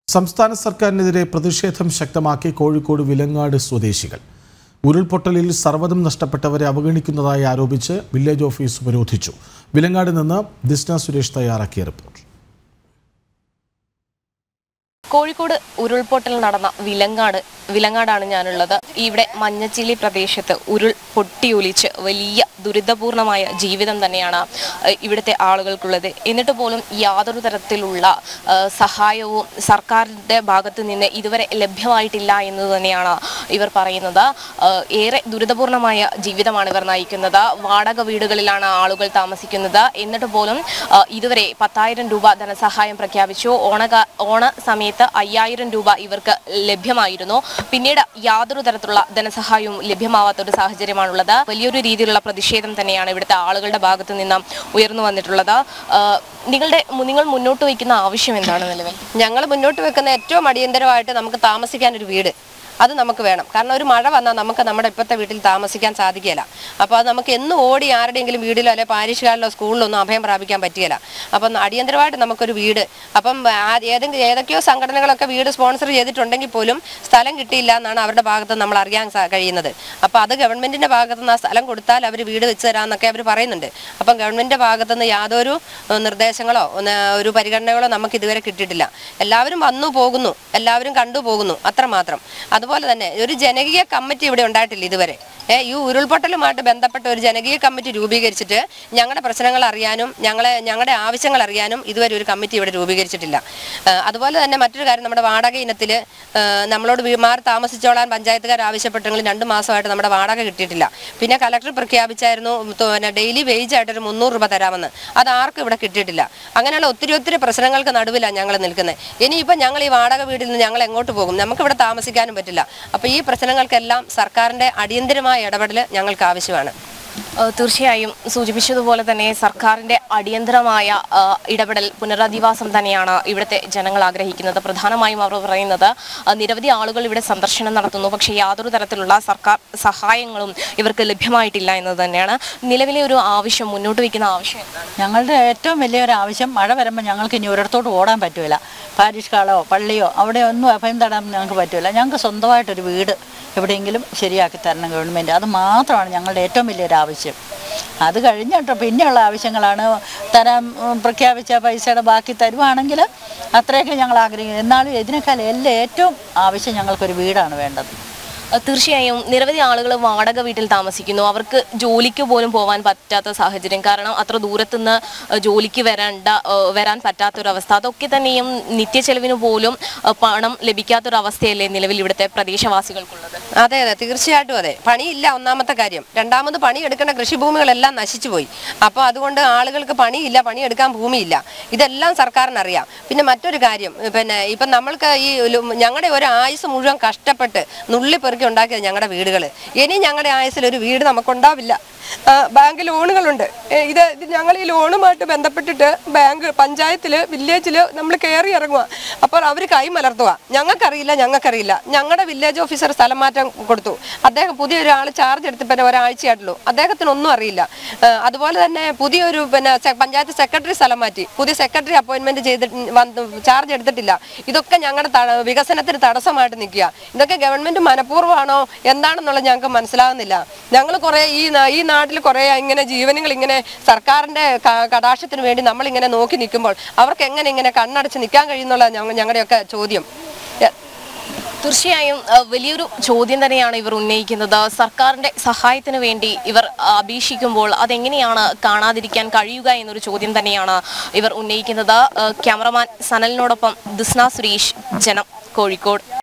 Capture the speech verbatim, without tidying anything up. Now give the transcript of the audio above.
സംസ്ഥാന സർക്കാരിനെതിരെ പ്രതിഷേധം ശക്തമാക്കി കോഴിക്കോട് വിലങ്ങാട് സ്വദേശികൾ. ഉരുൾപൊട്ടലിൽ സർവ്വതും നഷ്ടപ്പെട്ടവരെ അവഗണിക്കുന്നതായി ആരോപിച്ച് വില്ലേജ് ഓഫീസ് ഉപരോധിച്ചു. വിലങ്ങാട് നിന്ന് ദിസ്ന സുരേഷ് തയ്യാറാക്കിയ റിപ്പോർട്ട്. കോഴിക്കോട് ഉരുൾപൊട്ടൽ നടന്ന വിലങ്ങാട് വിലങ്ങാടാണ് ഞാനുള്ളത്. ഇവിടെ മഞ്ഞച്ചില്ലി പ്രദേശത്ത് ഉരുൾ പൊട്ടിയൊലിച്ച് വലിയ ദുരിതപൂർണമായ ജീവിതം തന്നെയാണ് ഇവിടുത്തെ ആളുകൾക്കുള്ളത്. എന്നിട്ട് പോലും യാതൊരു തരത്തിലുള്ള സഹായവും സർക്കാരിൻ്റെ ഭാഗത്ത് നിന്ന് ഇതുവരെ ലഭ്യമായിട്ടില്ല എന്ന് തന്നെയാണ് ഇവർ പറയുന്നത്. ഏറെ ദുരിതപൂർണമായ ജീവിതമാണ് ഇവർ നയിക്കുന്നത്. വാടക വീടുകളിലാണ് ആളുകൾ താമസിക്കുന്നത്. എന്നിട്ട് പോലും ഇതുവരെ പത്തായിരം രൂപ ധനസഹായം പ്രഖ്യാപിച്ചു. ഓണ ഓണ സമയത്ത് അയ്യായിരം രൂപ ഇവർക്ക് ലഭ്യമായിരുന്നു. പിന്നീട് യാതൊരു തരത്തിലുള്ള ധനസഹായവും ലഭ്യമാവാത്തൊരു സാഹചര്യമാണുള്ളത്. വലിയൊരു രീതിയിലുള്ള പ്രതിഷേധം തന്നെയാണ് ഇവിടുത്തെ ആളുകളുടെ ഭാഗത്തു നിന്ന് ഉയർന്നു വന്നിട്ടുള്ളത്. നിങ്ങളുടെ നിങ്ങൾ മുന്നോട്ട് വയ്ക്കുന്ന ആവശ്യം എന്താണ് നിലവിൽ? ഞങ്ങൾ മുന്നോട്ട് വെക്കുന്ന ഏറ്റവും അടിയന്തരമായിട്ട് നമുക്ക് താമസിക്കാൻ ഒരു വീട് അത് നമുക്ക് വേണം. കാരണം ഒരു മഴ വന്നാൽ നമുക്ക് നമ്മുടെ ഇപ്പോഴത്തെ വീട്ടിൽ താമസിക്കാൻ സാധിക്കില്ല. അപ്പോൾ അത് നമുക്ക് എന്നും ഓടി ആരുടെയെങ്കിലും വീടിലോ അല്ലെങ്കിൽ പാരിഷുകാരിലോ സ്കൂളിലോ ഒന്നും അഭയം പ്രാപിക്കാൻ പറ്റില്ല. അപ്പം അടിയന്തരമായിട്ട് നമുക്കൊരു വീട് അപ്പം ഏതെങ്കിലും ഏതൊക്കെയോ സംഘടനകളൊക്കെ വീട് സ്പോൺസർ ചെയ്തിട്ടുണ്ടെങ്കിൽ പോലും സ്ഥലം കിട്ടിയില്ല എന്നാണ് അവരുടെ ഭാഗത്ത് നമ്മൾ അറിയാൻ കഴിയുന്നത്. അപ്പോൾ അത് ഗവൺമെൻറ്റിൻ്റെ ഭാഗത്തു നിന്ന് ആ സ്ഥലം കൊടുത്താൽ അവർ വീട് വെച്ച് തരാമെന്നൊക്കെ അവർ പറയുന്നുണ്ട്. അപ്പം ഗവൺമെൻറ്റിൻ്റെ ഭാഗത്തു നിന്ന് യാതൊരു നിർദ്ദേശങ്ങളോ ഒരു പരിഗണനകളോ നമുക്ക് ഇതുവരെ കിട്ടിയിട്ടില്ല. എല്ലാവരും വന്നു പോകുന്നു, എല്ലാവരും കണ്ടു പോകുന്നു, അത്രമാത്രം. അതുപോലെ തന്നെ ഒരു ജനകീയ കമ്മിറ്റി ഇവിടെ ഉണ്ടായിട്ടില്ല ഇതുവരെ. ഈ ഉരുൾപൊട്ടലുമായിട്ട് ബന്ധപ്പെട്ട ഒരു ജനകീയ കമ്മിറ്റി രൂപീകരിച്ചിട്ട് ഞങ്ങളുടെ പ്രശ്നങ്ങൾ അറിയാനും ഞങ്ങളെ ഞങ്ങളുടെ ആവശ്യങ്ങൾ അറിയാനും ഇതുവരെ ഒരു കമ്മിറ്റി ഇവിടെ രൂപീകരിച്ചിട്ടില്ല. അതുപോലെ തന്നെ മറ്റൊരു കാര്യം, നമ്മുടെ വാടക ഇനത്തിൽ നമ്മളോട് മാറി താമസിച്ചോളാൻ പഞ്ചായത്തുകാർ ആവശ്യപ്പെട്ടെങ്കിലും രണ്ട് മാസമായിട്ട് നമ്മുടെ വാടക കിട്ടിയിട്ടില്ല. പിന്നെ കലക്ടർ പ്രഖ്യാപിച്ചായിരുന്നു പിന്നെ ഡെയിലി വേജ് ആയിട്ടൊരു മുന്നൂറ് രൂപ തരാമെന്ന്. അത് ആർക്കും ഇവിടെ കിട്ടിയിട്ടില്ല. അങ്ങനെയുള്ള ഒത്തിരി ഒത്തിരി പ്രശ്നങ്ങൾക്ക് നടുവിലാണ് ഞങ്ങൾ നിൽക്കുന്നത്. ഇനിയിപ്പോൾ ഞങ്ങൾ ഈ വാടക വീട്ടിൽ നിന്ന് ഞങ്ങൾ എങ്ങോട്ട് പോകും? നമുക്കിവിടെ താമസിക്കാനും പറ്റില്ല. അപ്പോൾ ഈ പ്രശ്നങ്ങൾക്കെല്ലാം സർക്കാരിൻ്റെ അടിയന്തരമായ ഇടപെടൽ ഞങ്ങൾക്ക് ആവശ്യമാണ്. തീർച്ചയായും സൂചിപ്പിച്ചതുപോലെ തന്നെ സർക്കാരിൻ്റെ അടിയന്തരമായ ഇടപെടൽ, പുനരധിവാസം തന്നെയാണ് ഇവിടുത്തെ ജനങ്ങൾ ആഗ്രഹിക്കുന്നത്. പ്രധാനമായും അവർ പറയുന്നത് നിരവധി ആളുകൾ ഇവിടെ സന്ദർശനം നടത്തുന്നു, പക്ഷേ യാതൊരു തരത്തിലുള്ള സർക്കാർ സഹായങ്ങളും ഇവർക്ക് ലഭ്യമായിട്ടില്ല എന്നത് തന്നെയാണ് നിലവിലെ ഒരു ആവശ്യം. മുന്നോട്ട് വയ്ക്കുന്ന ആവശ്യം എന്താണ്? ഞങ്ങളുടെ ഏറ്റവും വലിയൊരു ആവശ്യം, മഴ വരുമ്പോൾ ഞങ്ങൾക്ക് ഇനി ഒരിടത്തോട്ട് ഓടാൻ പറ്റില്ല. പാരിഷ് ഹാളോ പള്ളിയോ അവിടെ ഒന്നും അഭയം തേടാൻ ഞങ്ങൾക്ക് പറ്റില്ല. ഞങ്ങൾക്ക് സ്വന്തമായിട്ടൊരു വീട് എവിടെയെങ്കിലും ശരിയാക്കി തരണം ഗവൺമെൻറ്. അത് മാത്രമാണ് ഞങ്ങളുടെ ഏറ്റവും വലിയൊരു ആവശ്യം. അത് കഴിഞ്ഞിട്ട് പിന്നെയുള്ള ആവശ്യങ്ങളാണ് തരാൻ പ്രഖ്യാപിച്ച പൈസയുടെ ബാക്കി തരുവാണെങ്കിൽ അത്രയൊക്കെ ഞങ്ങൾ ആഗ്രഹിക്കുന്നത്. എന്നാലും ഇതിനേക്കാൾ എല്ലാം ഏറ്റവും ആവശ്യം ഞങ്ങൾക്കൊരു വീടാണ് വേണ്ടത്. തീർച്ചയായും നിരവധി ആളുകൾ വാടക വീട്ടിൽ താമസിക്കുന്നു. അവർക്ക് ജോലിക്ക് പോലും പോകാൻ പറ്റാത്ത സാഹചര്യം. കാരണം അത്ര ദൂരത്തുനിന്ന് ജോലിക്ക് വരേണ്ട വരാൻ പറ്റാത്തൊരവസ്ഥ. അതൊക്കെ തന്നെയും നിത്യച്ചെലവിന് പോലും പണം ലഭിക്കാത്തൊരവസ്ഥയല്ലേ നിലവിൽ ഇവിടുത്തെ പ്രദേശവാസികൾക്കുള്ളത്? അതെ അതെ തീർച്ചയായിട്ടും അതെ. പണിയില്ല ഒന്നാമത്തെ കാര്യം. രണ്ടാമത് പണിയെടുക്കേണ്ട കൃഷിഭൂമികളെല്ലാം നശിച്ചുപോയി. അപ്പോൾ അതുകൊണ്ട് ആളുകൾക്ക് പണിയില്ല, പണിയെടുക്കാൻ ഭൂമിയില്ല. ഇതെല്ലാം സർക്കാരിനറിയാം. പിന്നെ മറ്റൊരു കാര്യം, പിന്നെ ഇപ്പം നമ്മൾക്ക് ഈ ഞങ്ങളുടെ ഒരു ആയുസ് മുഴുവൻ കഷ്ടപ്പെട്ട് നുള്ളിപ്പെറുക്കി ഉണ്ടാക്കിയത് ഞങ്ങളുടെ വീടുകൾ. ഇനി ഞങ്ങളുടെ ആയുസ്സിൽ ഒരു വീട് നമുക്കുണ്ടാവില്ല. ബാങ്ക് ലോണുകളുണ്ട്. ഇത് ഞങ്ങൾ ഈ ലോണുമായിട്ട് ബന്ധപ്പെട്ടിട്ട് ബാങ്ക് പഞ്ചായത്തിൽ വില്ലേജിൽ നമ്മൾ കയറി ഇറങ്ങുക. അപ്പോൾ അവർ കൈ മലർത്തുക. ഞങ്ങൾക്കറിയില്ല ഞങ്ങൾക്കറിയില്ല ഞങ്ങളുടെ വില്ലേജ് ഓഫീസർ സ്ഥലം മാറ്റം കൊടുത്തു. അദ്ദേഹം പുതിയൊരാൾ ചാർജ് എടുത്തിട്ട് ഒരാഴ്ചയായിട്ടുള്ളൂ. അദ്ദേഹത്തിനൊന്നും അറിയില്ല. അതുപോലെ തന്നെ പുതിയൊരു പിന്നെ പഞ്ചായത്ത് സെക്രട്ടറി സ്ഥലം മാറ്റി. പുതിയ സെക്രട്ടറി അപ്പോയിൻമെൻറ്റ് ചെയ്തിട്ട് വന്ന് ചാർജ് എടുത്തിട്ടില്ല. ഇതൊക്കെ ഞങ്ങളുടെ വികസനത്തിന് തടസ്സമായിട്ട് നിൽക്കുക. ഇതൊക്കെ ഗവൺമെൻറ് മനഃപൂർവ്വമാണോ എന്താണെന്നുള്ളത് ഞങ്ങൾക്ക് മനസ്സിലാകുന്നില്ല. ഞങ്ങൾ കുറേ ഈ ഈ നാട്ടിൽ കുറേ ഇങ്ങനെ ജീവനുകൾ ഇങ്ങനെ സർക്കാരിൻ്റെ കടാക്ഷത്തിന് വേണ്ടി നമ്മളിങ്ങനെ നോക്കി നിൽക്കുമ്പോൾ അവർക്ക് എങ്ങനെ ഇങ്ങനെ കണ്ണടച്ച് നിൽക്കാൻ കഴിയുന്നുള്ള ഞങ്ങളുടെയൊക്കെ ചോദ്യം. തീർച്ചയായും വലിയൊരു ചോദ്യം തന്നെയാണ് ഇവർ ഉന്നയിക്കുന്നത്. സർക്കാരിൻ്റെ സഹായത്തിന് വേണ്ടി ഇവർ അപേക്ഷിക്കുമ്പോൾ അതെങ്ങനെയാണ് കാണാതിരിക്കാൻ കഴിയുക എന്നൊരു ചോദ്യം തന്നെയാണ് ഇവർ ഉന്നയിക്കുന്നത്. ക്യാമറമാൻ സനലിനോടൊപ്പം ദിസ്ന സുരേഷ്, ജനം, കോഴിക്കോട്.